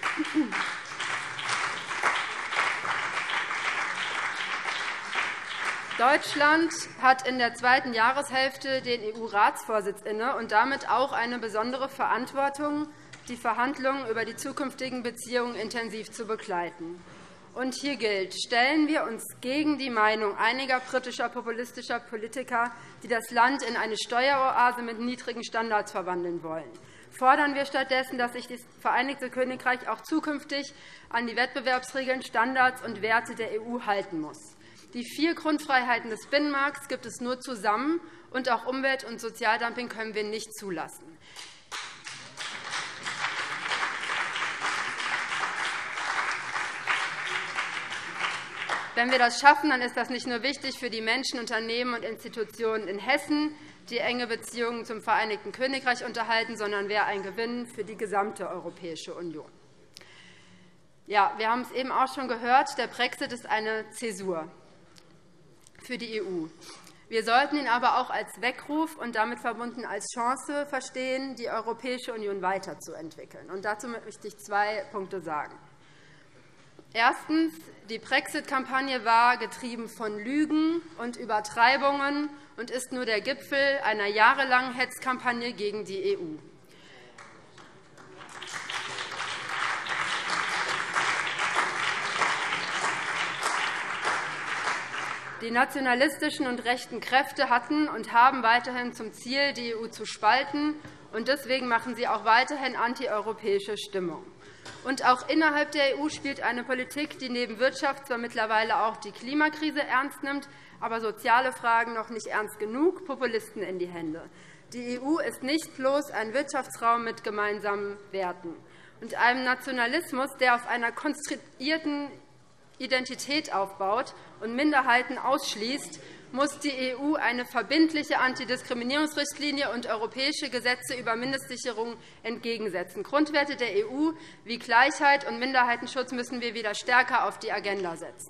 Deutschland hat in der zweiten Jahreshälfte den E U-Ratsvorsitz inne und damit auch eine besondere Verantwortung, die Verhandlungen über die zukünftigen Beziehungen intensiv zu begleiten. Und hier gilt, stellen wir uns gegen die Meinung einiger britischer populistischer Politiker, die das Land in eine Steueroase mit niedrigen Standards verwandeln wollen. Fordern wir stattdessen, dass sich das Vereinigte Königreich auch zukünftig an die Wettbewerbsregeln, Standards und Werte der E U halten muss. Die vier Grundfreiheiten des Binnenmarkts gibt es nur zusammen, und auch Umwelt- und Sozialdumping können wir nicht zulassen. Wenn wir das schaffen, dann ist das nicht nur wichtig für die Menschen, Unternehmen und Institutionen in Hessen, die enge Beziehungen zum Vereinigten Königreich unterhalten, sondern wäre ein Gewinn für die gesamte Europäische Union. Ja, wir haben es eben auch schon gehört, der Brexit ist eine Zäsur für die E U. Wir sollten ihn aber auch als Weckruf und damit verbunden als Chance verstehen, die Europäische Union weiterzuentwickeln. Und dazu möchte ich zwei Punkte sagen. Erstens. Die Brexit-Kampagne war getrieben von Lügen und Übertreibungen und ist nur der Gipfel einer jahrelangen Hetzkampagne gegen die E U. Die nationalistischen und rechten Kräfte hatten und haben weiterhin zum Ziel, die E U zu spalten, und deswegen machen sie auch weiterhin antieuropäische Stimmung. Und auch innerhalb der E U spielt eine Politik, die neben Wirtschaft zwar mittlerweile auch die Klimakrise ernst nimmt, aber soziale Fragen noch nicht ernst genug, Populisten in die Hände. Die E U ist nicht bloß ein Wirtschaftsraum mit gemeinsamen Werten und einem Nationalismus, der auf einer konstruierten Identität aufbaut und Minderheiten ausschließt, muss die E U eine verbindliche Antidiskriminierungsrichtlinie und europäische Gesetze über Mindestsicherung entgegensetzen. Grundwerte der E U wie Gleichheit und Minderheitenschutz müssen wir wieder stärker auf die Agenda setzen.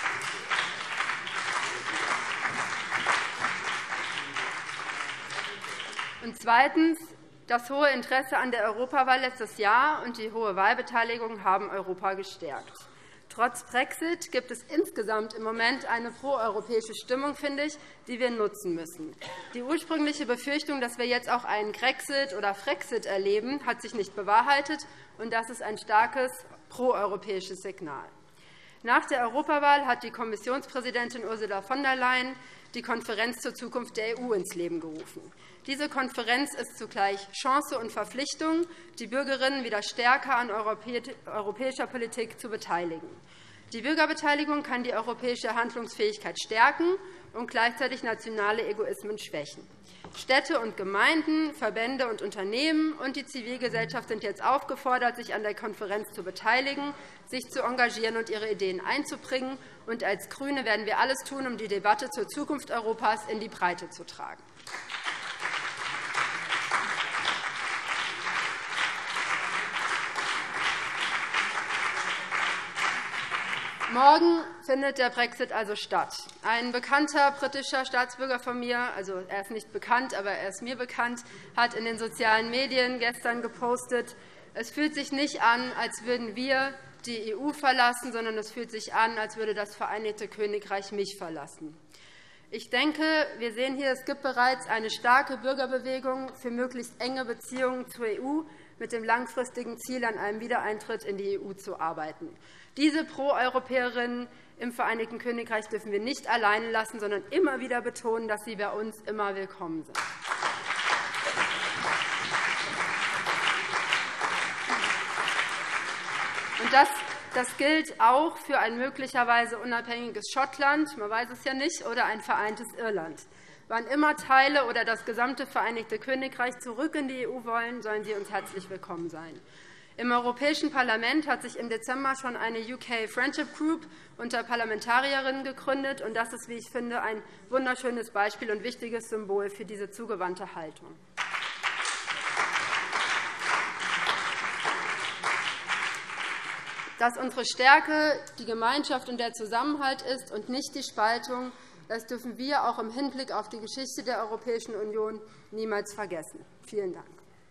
Und zweitens. Das hohe Interesse an der Europawahl letztes Jahr und die hohe Wahlbeteiligung haben Europa gestärkt. Trotz Brexit gibt es insgesamt im Moment eine proeuropäische Stimmung, finde ich, die wir nutzen müssen. Die ursprüngliche Befürchtung, dass wir jetzt auch einen Grexit oder Frexit erleben, hat sich nicht bewahrheitet, und das ist ein starkes proeuropäisches Signal. Nach der Europawahl hat die Kommissionspräsidentin Ursula von der Leyen die Konferenz zur Zukunft der E U ins Leben gerufen. Diese Konferenz ist zugleich Chance und Verpflichtung, die Bürgerinnen wieder stärker an europäischer Politik zu beteiligen. Die Bürgerbeteiligung kann die europäische Handlungsfähigkeit stärken und gleichzeitig nationale Egoismen schwächen. Städte und Gemeinden, Verbände und Unternehmen und die Zivilgesellschaft sind jetzt aufgefordert, sich an der Konferenz zu beteiligen, sich zu engagieren und ihre Ideen einzubringen. Und als GRÜNE werden wir alles tun, um die Debatte zur Zukunft Europas in die Breite zu tragen. Morgen findet der Brexit also statt. Ein bekannter britischer Staatsbürger von mir, also er ist nicht bekannt, aber er ist mir bekannt, hat in den sozialen Medien gestern gepostet, es fühlt sich nicht an, als würden wir die E U verlassen, sondern es fühlt sich an, als würde das Vereinigte Königreich mich verlassen. Ich denke, wir sehen hier, es gibt bereits eine starke Bürgerbewegung für möglichst enge Beziehungen zur E U mit dem langfristigen Ziel, an einem Wiedereintritt in die E U zu arbeiten. Diese Pro-Europäerinnen im Vereinigten Königreich dürfen wir nicht alleine lassen, sondern immer wieder betonen, dass sie bei uns immer willkommen sind. Und das, das gilt auch für ein möglicherweise unabhängiges Schottland, man weiß es ja nicht, oder ein vereintes Irland. Wann immer Teile oder das gesamte Vereinigte Königreich zurück in die E U wollen, sollen sie uns herzlich willkommen sein. Im Europäischen Parlament hat sich im Dezember schon eine U K Friendship Group unter Parlamentarierinnen gegründet. Und das ist, wie ich finde, ein wunderschönes Beispiel und wichtiges Symbol für diese zugewandte Haltung. Dass unsere Stärke die Gemeinschaft und der Zusammenhalt ist und nicht die Spaltung, das dürfen wir auch im Hinblick auf die Geschichte der Europäischen Union niemals vergessen. Vielen Dank.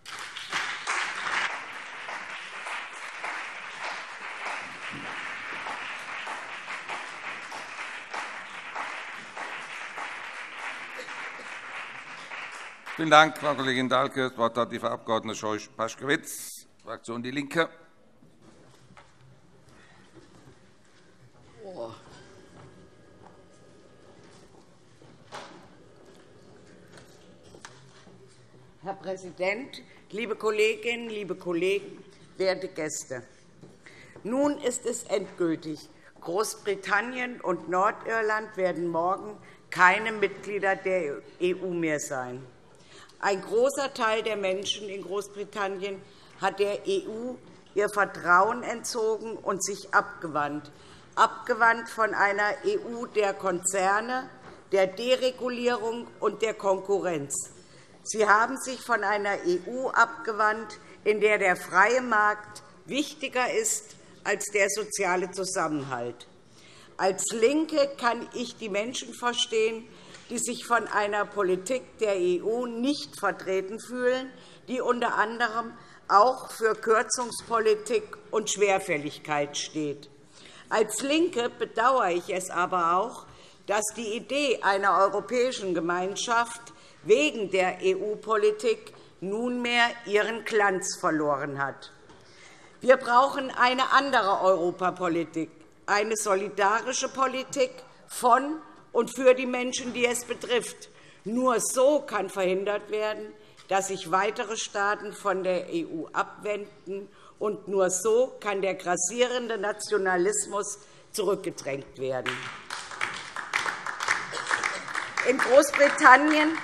Vielen Dank, Frau Kollegin Dahlke. Das Wort hat die Frau Abg. Scheuch-Paschkewitz, Fraktion DIE LINKE. Herr Präsident, liebe Kolleginnen, liebe Kollegen, werte Gäste! Nun ist es endgültig. Großbritannien und Nordirland werden morgen keine Mitglieder der E U mehr sein. Ein großer Teil der Menschen in Großbritannien hat der E U ihr Vertrauen entzogen und sich abgewandt, abgewandt von einer E U der Konzerne, der Deregulierung und der Konkurrenz. Sie haben sich von einer E U abgewandt, in der der freie Markt wichtiger ist als der soziale Zusammenhalt. Als LINKE kann ich die Menschen verstehen, die sich von einer Politik der E U nicht vertreten fühlen, die unter anderem auch für Kürzungspolitik und Schwerfälligkeit steht. Als LINKE bedauere ich es aber auch, dass die Idee einer europäischen Gemeinschaft wegen der E U-Politik nunmehr ihren Glanz verloren hat. Wir brauchen eine andere Europapolitik, eine solidarische Politik von und für die Menschen, die es betrifft. Nur so kann verhindert werden, dass sich weitere Staaten von der E U abwenden, und nur so kann der grassierende Nationalismus zurückgedrängt werden. In Großbritannien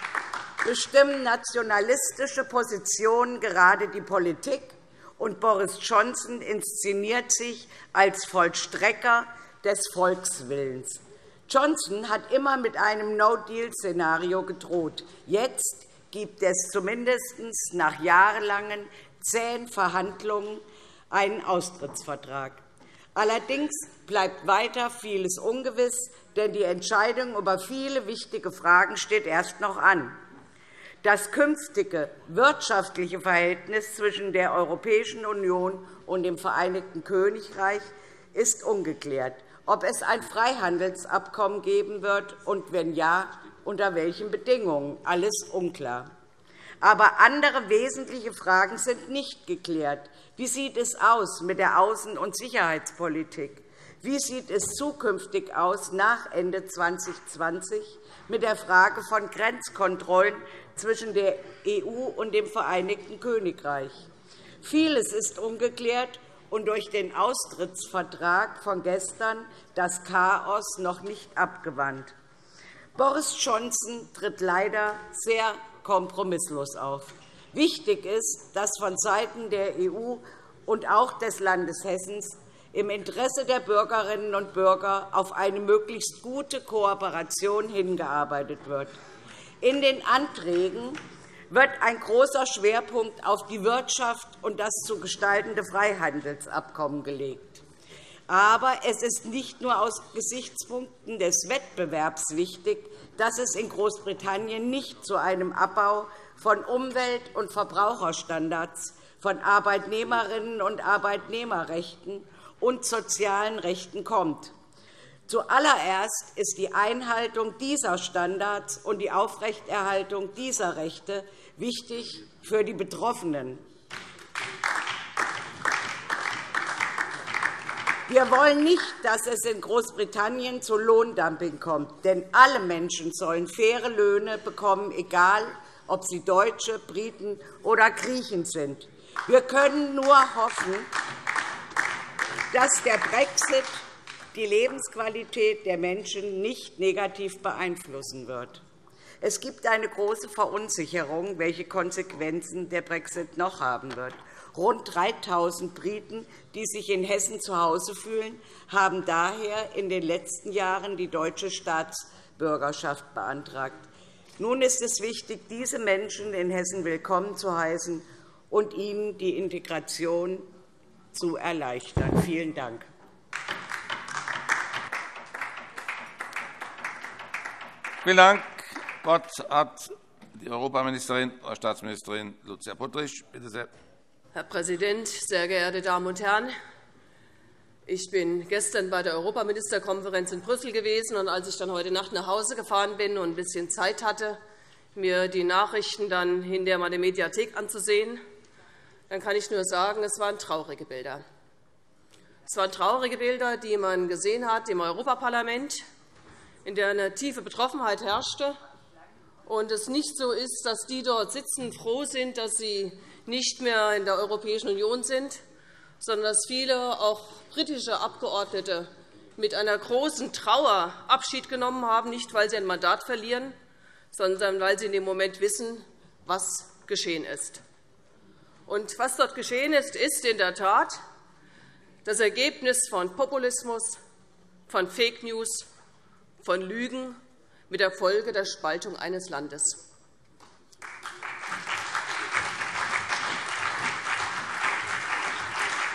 bestimmen nationalistische Positionen gerade die Politik, und Boris Johnson inszeniert sich als Vollstrecker des Volkswillens. Johnson hat immer mit einem No-Deal-Szenario gedroht. Jetzt gibt es zumindest nach jahrelangen zähen Verhandlungen einen Austrittsvertrag. Allerdings bleibt weiter vieles ungewiss, denn die Entscheidung über viele wichtige Fragen steht erst noch an. Das künftige wirtschaftliche Verhältnis zwischen der Europäischen Union und dem Vereinigten Königreich ist ungeklärt. Ob es ein Freihandelsabkommen geben wird und, wenn ja, unter welchen Bedingungen, alles unklar. Aber andere wesentliche Fragen sind nicht geklärt. Wie sieht es aus mit der Außen- und Sicherheitspolitik? Wie sieht es zukünftig aus nach Ende zweitausendzwanzig mit der Frage von Grenzkontrollen zwischen der E U und dem Vereinigten Königreich? Vieles ist ungeklärt und durch den Austrittsvertrag von gestern das Chaos noch nicht abgewandt. Boris Johnson tritt leider sehr kompromisslos auf. Wichtig ist, dass vonseiten der E U und auch des Landes Hessen im Interesse der Bürgerinnen und Bürger auf eine möglichst gute Kooperation hingearbeitet wird. In den Anträgen wird ein großer Schwerpunkt auf die Wirtschaft und das zu gestaltende Freihandelsabkommen gelegt. Aber es ist nicht nur aus Gesichtspunkten des Wettbewerbs wichtig, dass es in Großbritannien nicht zu einem Abbau von Umwelt- und Verbraucherstandards, von Arbeitnehmerinnen und Arbeitnehmerrechten und sozialen Rechten kommt. Zuallererst ist die Einhaltung dieser Standards und die Aufrechterhaltung dieser Rechte wichtig für die Betroffenen. Wir wollen nicht, dass es in Großbritannien zu Lohndumping kommt, denn alle Menschen sollen faire Löhne bekommen, egal ob sie Deutsche, Briten oder Griechen sind. Wir können nur hoffen, dass der Brexit die Lebensqualität der Menschen nicht negativ beeinflussen wird. Es gibt eine große Verunsicherung, welche Konsequenzen der Brexit noch haben wird. Rund dreitausend Briten, die sich in Hessen zu Hause fühlen, haben daher in den letzten Jahren die deutsche Staatsbürgerschaft beantragt. Nun ist es wichtig, diese Menschen in Hessen willkommen zu heißen und ihnen die Integration zu erleichtern. Vielen Dank. Vielen Dank. Das Wort hat die Europaministerin, Frau Staatsministerin Lucia Puttrich. Bitte sehr. Herr Präsident, sehr geehrte Damen und Herren! Ich bin gestern bei der Europaministerkonferenz in Brüssel gewesen, und als ich dann heute Nacht nach Hause gefahren bin und ein bisschen Zeit hatte, mir die Nachrichten dann hinter meiner Mediathek anzusehen, dann kann ich nur sagen, es waren traurige Bilder. Es waren traurige Bilder, die man gesehen hat im Europaparlament, in der eine tiefe Betroffenheit herrschte und es nicht so ist, dass die dort sitzen, froh sind, dass sie nicht mehr in der Europäischen Union sind, sondern dass viele, auch britische Abgeordnete, mit einer großen Trauer Abschied genommen haben, nicht weil sie ein Mandat verlieren, sondern weil sie in dem Moment wissen, was geschehen ist. Und was dort geschehen ist, ist in der Tat das Ergebnis von Populismus, von Fake News, von Lügen mit der Folge der Spaltung eines Landes.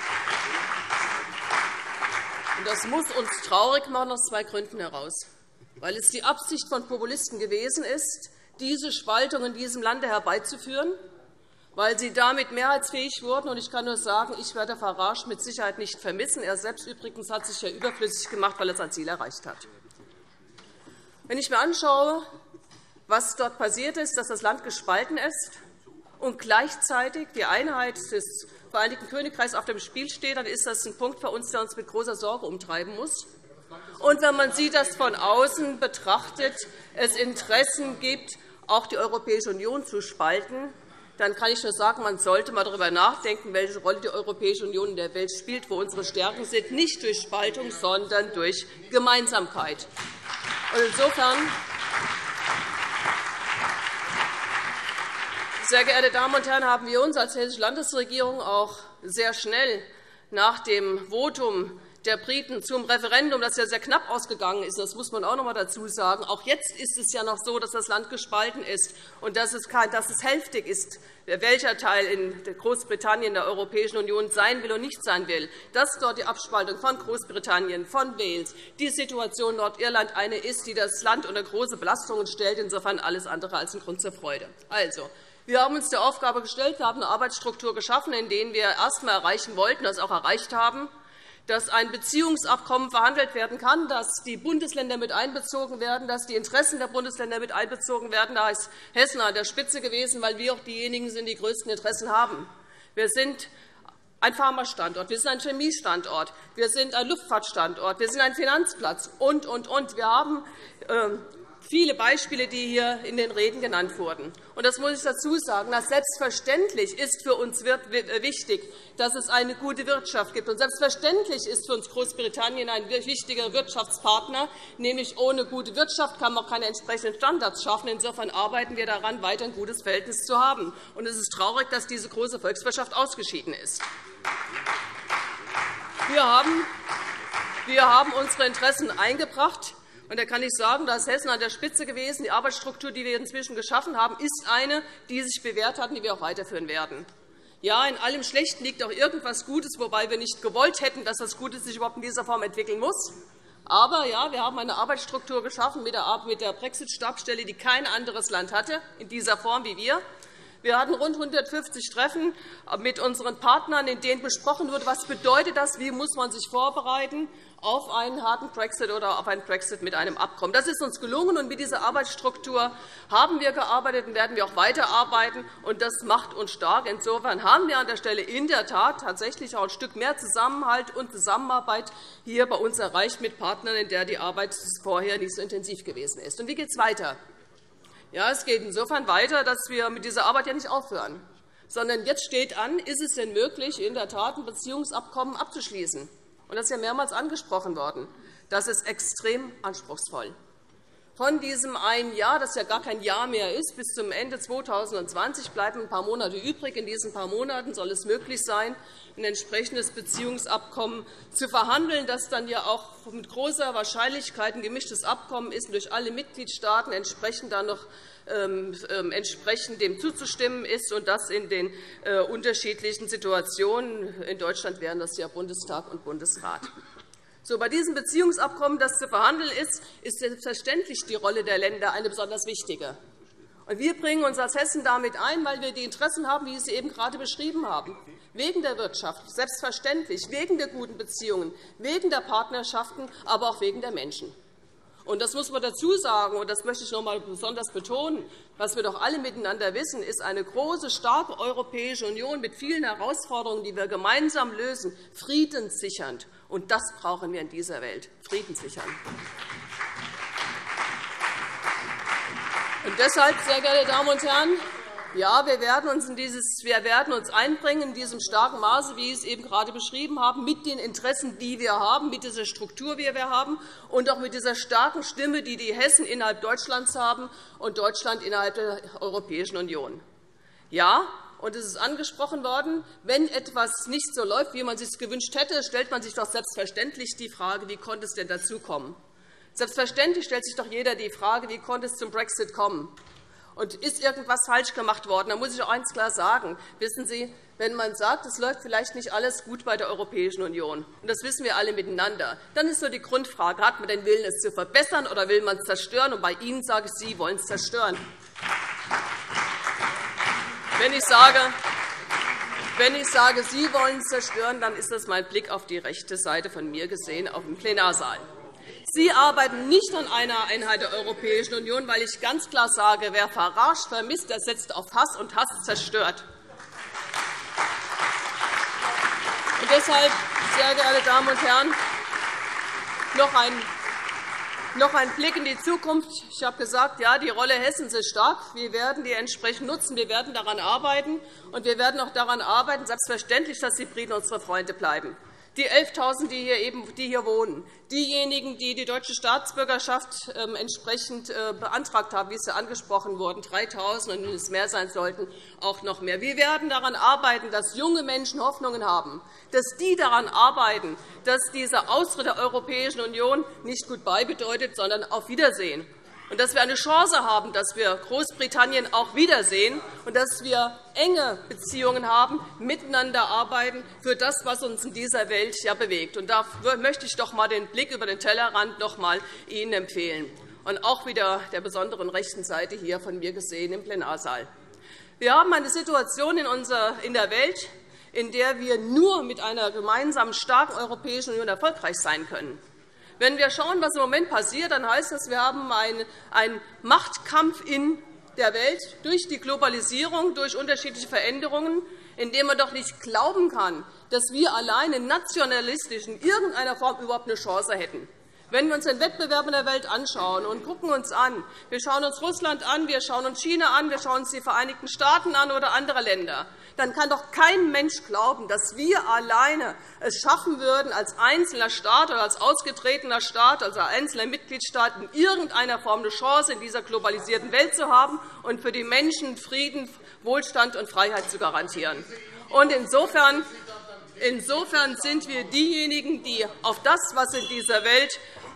Das muss uns traurig machen, aus zwei Gründen heraus. weil es die Absicht von Populisten gewesen ist, diese Spaltung in diesem Lande herbeizuführen, weil sie damit mehrheitsfähig wurden. Ich kann nur sagen, ich werde Farage mit Sicherheit nicht vermissen. Er selbst übrigens hat sich ja überflüssig gemacht, weil er sein Ziel erreicht hat. Wenn ich mir anschaue, was dort passiert ist, dass das Land gespalten ist und gleichzeitig die Einheit des Vereinigten Königreichs auf dem Spiel steht, dann ist das ein Punkt für uns, der uns mit großer Sorge umtreiben muss. Und wenn man sieht, dass von außen betrachtet es Interessen gibt, auch die Europäische Union zu spalten, dann kann ich nur sagen, man sollte einmal darüber nachdenken, welche Rolle die Europäische Union in der Welt spielt, wo unsere Stärken sind, nicht durch Spaltung, sondern durch Gemeinsamkeit. Und insofern, sehr geehrte Damen und Herren, haben wir uns als Hessische Landesregierung auch sehr schnell nach dem Votum der Briten zum Referendum, das ja sehr knapp ausgegangen ist, das muss man auch noch einmal dazu sagen. Auch jetzt ist es ja noch so, dass das Land gespalten ist und dass es, dass es hälftig ist, welcher Teil in Großbritannien der Europäischen Union sein will und nicht sein will. Dass dort die Abspaltung von Großbritannien, von Wales, die Situation Nordirland eine ist, die das Land unter große Belastungen stellt, insofern alles andere als ein Grund zur Freude. Also, wir haben uns der Aufgabe gestellt, wir haben eine Arbeitsstruktur geschaffen, in der wir erst einmal erreichen wollten, das auch erreicht haben, dass ein Beziehungsabkommen verhandelt werden kann, dass die Bundesländer mit einbezogen werden, dass die Interessen der Bundesländer mit einbezogen werden. Da ist Hessen an der Spitze gewesen, weil wir auch diejenigen sind, die die größten Interessen haben. Wir sind ein Pharmastandort, wir sind ein Chemiestandort, wir sind ein Luftfahrtstandort, wir sind ein Finanzplatz und, und, und. Wir haben äh, viele Beispiele, die hier in den Reden genannt wurden. Und das muss ich dazu sagen, dass selbstverständlich ist für uns wichtig, dass es eine gute Wirtschaft gibt. Und selbstverständlich ist für uns Großbritannien ein wichtiger Wirtschaftspartner. Nämlich ohne gute Wirtschaft kann man auch keine entsprechenden Standards schaffen. Insofern arbeiten wir daran, weiter ein gutes Verhältnis zu haben. Und es ist traurig, dass diese große Volkswirtschaft ausgeschieden ist. Wir haben, wir haben unsere Interessen eingebracht. Und da kann ich sagen, da ist Hessen an der Spitze gewesen. Die Arbeitsstruktur, die wir inzwischen geschaffen haben, ist eine, die sich bewährt hat und die wir auch weiterführen werden. Ja, in allem Schlechten liegt auch irgendetwas Gutes, wobei wir nicht gewollt hätten, dass das Gute sich überhaupt in dieser Form entwickeln muss. Aber ja, wir haben eine Arbeitsstruktur geschaffen mit der Brexit-Stabsstelle, die kein anderes Land hatte, in dieser Form wie wir. Wir hatten rund hundertfünfzig Treffen mit unseren Partnern, in denen besprochen wurde, was bedeutet das, wie muss man sich vorbereiten auf einen harten Brexit oder auf einen Brexit mit einem Abkommen. Das ist uns gelungen, und mit dieser Arbeitsstruktur haben wir gearbeitet und werden wir auch weiterarbeiten. Und das macht uns stark. Insofern haben wir an der Stelle in der Tat tatsächlich auch ein Stück mehr Zusammenhalt und Zusammenarbeit hier bei uns erreicht mit Partnern, in der die Arbeit vorher nicht so intensiv gewesen ist. Und wie geht es weiter? Ja, es geht insofern weiter, dass wir mit dieser Arbeit ja nicht aufhören, sondern jetzt steht an, ist es denn möglich, in der Tat ein Beziehungsabkommen abzuschließen? Und das ist ja mehrmals angesprochen worden. Das ist extrem anspruchsvoll. Von diesem einen Jahr, das ja gar kein Jahr mehr ist, bis zum Ende zweitausendzwanzig bleiben ein paar Monate übrig. In diesen paar Monaten soll es möglich sein, ein entsprechendes Beziehungsabkommen zu verhandeln, das dann ja auch mit großer Wahrscheinlichkeit ein gemischtes Abkommen ist und durch alle Mitgliedstaaten entsprechend dann noch ähm, entsprechend dem zuzustimmen ist, und das in den äh, unterschiedlichen Situationen. In Deutschland wären das ja Bundestag und Bundesrat. So, bei diesem Beziehungsabkommen, das zu verhandeln ist, ist selbstverständlich die Rolle der Länder eine besonders wichtige. Und wir bringen uns als Hessen damit ein, weil wir die Interessen haben, wie ich sie eben gerade beschrieben habe. Wegen der Wirtschaft, selbstverständlich, wegen der guten Beziehungen, wegen der Partnerschaften, aber auch wegen der Menschen. Und das muss man dazu sagen, und das möchte ich noch einmal besonders betonen. Was wir doch alle miteinander wissen, ist eine große, starke Europäische Union mit vielen Herausforderungen, die wir gemeinsam lösen, friedenssichernd. Und das brauchen wir in dieser Welt, friedenssichern. Und deshalb, sehr geehrte Damen und Herren, ja, wir werden uns, in dieses, wir werden uns einbringen in diesem starken Maße, wie ich es eben gerade beschrieben habe, mit den Interessen, die wir haben, mit dieser Struktur, die wir haben, und auch mit dieser starken Stimme, die die Hessen innerhalb Deutschlands haben und Deutschland innerhalb der Europäischen Union. Ja, und es ist angesprochen worden, wenn etwas nicht so läuft, wie man es sich gewünscht hätte, stellt man sich doch selbstverständlich die Frage, wie konnte es denn dazu kommen? Selbstverständlich stellt sich doch jeder die Frage, wie konnte es zum Brexit kommen? Und ist irgendwas falsch gemacht worden? Da muss ich auch eines klar sagen. Wissen Sie, wenn man sagt, es läuft vielleicht nicht alles gut bei der Europäischen Union, und das wissen wir alle miteinander, dann ist so die Grundfrage, hat man den Willen, es zu verbessern, oder will man es zerstören? Und bei Ihnen sage ich, Sie wollen es zerstören. Wenn ich sage, Wenn ich sage, Sie wollen es zerstören, dann ist das mein Blick auf die rechte Seite von mir gesehen, auf den Plenarsaal. Sie arbeiten nicht an einer Einheit der Europäischen Union, weil ich ganz klar sage, wer Farage vermisst, der setzt auf Hass, und Hass zerstört. Und deshalb, sehr geehrte Damen und Herren, noch ein Noch ein Blick in die Zukunft. Ich habe gesagt, ja, die Rolle Hessens ist stark. Wir werden die entsprechend nutzen. Wir werden daran arbeiten. Und wir werden auch daran arbeiten, selbstverständlich, dass die Briten unsere Freunde bleiben. Die elftausend, die hier, eben, die hier wohnen, diejenigen, die die deutsche Staatsbürgerschaft äh, entsprechend äh, beantragt haben, wie es ja angesprochen wurde, dreitausend, und wenn es mehr sein sollten, auch noch mehr. Wir werden daran arbeiten, dass junge Menschen Hoffnungen haben, dass die daran arbeiten, dass dieser Austritt der Europäischen Union nicht Goodbye bedeutet, sondern auf Wiedersehen. Und dass wir eine Chance haben, dass wir Großbritannien auch wiedersehen und dass wir enge Beziehungen haben, miteinander arbeiten für das, was uns in dieser Welt ja bewegt. Und da möchte ich doch einmal den Blick über den Tellerrand noch einmal Ihnen empfehlen, und auch wieder der besonderen rechten Seite hier von mir gesehen im Plenarsaal. Wir haben eine Situation in der Welt, in der wir nur mit einer gemeinsamen starken Europäischen Union erfolgreich sein können. Wenn wir schauen, was im Moment passiert, dann heißt das, wir haben einen Machtkampf in der Welt durch die Globalisierung, durch unterschiedliche Veränderungen, in dem man doch nicht glauben kann, dass wir alleine nationalistisch in irgendeiner Form überhaupt eine Chance hätten. Wenn wir uns den Wettbewerb in der Welt anschauen und gucken uns an, wir schauen uns Russland an, wir schauen uns China an, wir schauen uns die Vereinigten Staaten an oder andere Länder, dann kann doch kein Mensch glauben, dass wir alleine es schaffen würden, als einzelner Staat oder als ausgetretener Staat, also als einzelner Mitgliedstaat, in irgendeiner Form eine Chance in dieser globalisierten Welt zu haben und für die Menschen Frieden, Wohlstand und Freiheit zu garantieren. Und insofern Insofern sind wir diejenigen, die auf das, was in dieser Welt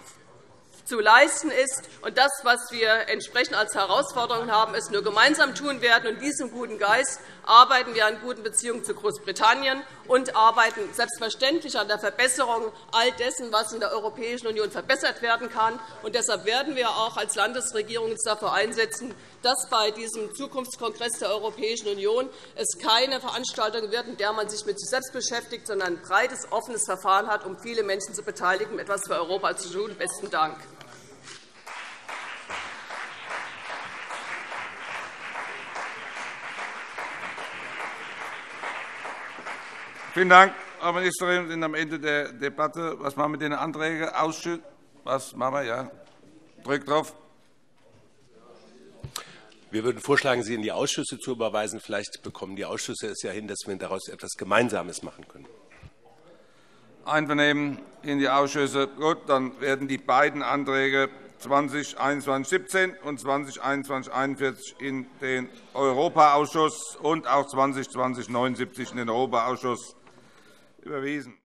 zu leisten ist, und das, was wir entsprechend als Herausforderungen haben, es nur gemeinsam tun werden. Und in diesem guten Geist arbeiten wir an guten Beziehungen zu Großbritannien und arbeiten selbstverständlich an der Verbesserung all dessen, was in der Europäischen Union verbessert werden kann. Und deshalb werden wir auch als Landesregierung uns dafür einsetzen, dass bei diesem Zukunftskongress der Europäischen Union es keine Veranstaltung wird, in der man sich mit sich selbst beschäftigt, sondern ein breites, offenes Verfahren hat, um viele Menschen zu beteiligen, um etwas für Europa zu tun. Besten Dank. Vielen Dank, Frau Ministerin. Wir sind am Ende der Debatte. Was machen wir mit den Anträgen? Ausschuss? Was machen wir? Ja. Drückt drauf. Wir würden vorschlagen, sie in die Ausschüsse zu überweisen. Vielleicht bekommen die Ausschüsse es ja hin, dass wir daraus etwas Gemeinsames machen können. Einvernehmen in die Ausschüsse. Gut, dann werden die beiden Anträge zwanzig einundzwanzig siebzehn und zwanzig einundzwanzig einundvierzig in den Europaausschuss und auch zwanzig zwanzig neunundsiebzig in den Europaausschuss überwiesen.